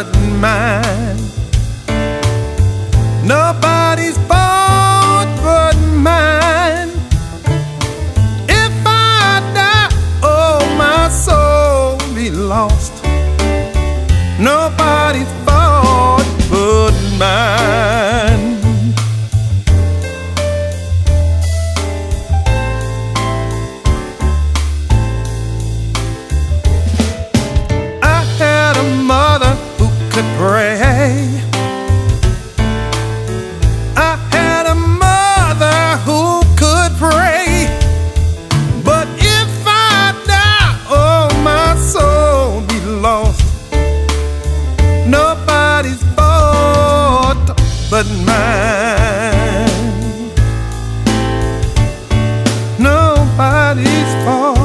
but mine. Nobody's fault but mine. If I die, oh, my soul be lost. Nobody's fault but mine. I had a mother who could pray. I had a mother who could pray. But if I die, oh, my soul be lost. Nobody's fault but mine. Nobody's fault.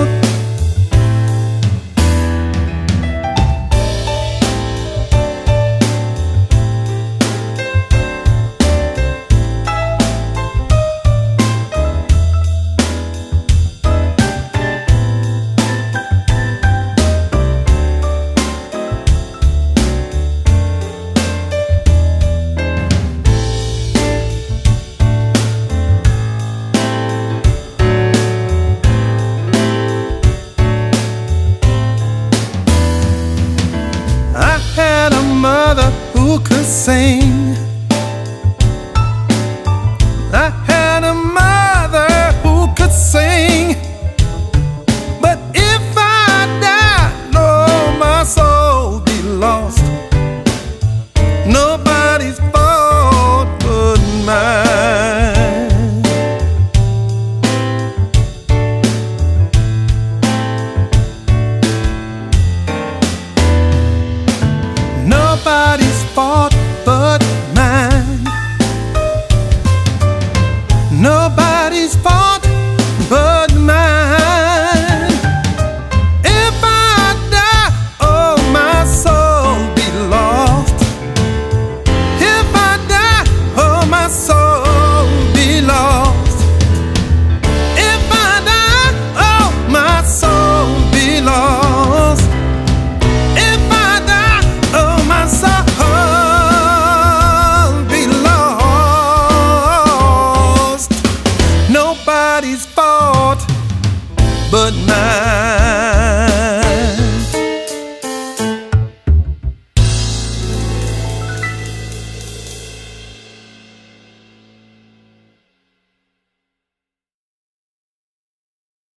I had a mother who could sing. I had a mother who could sing. But if I die, no, my soul be lost. Nobody's fault but mine. Nobody's fault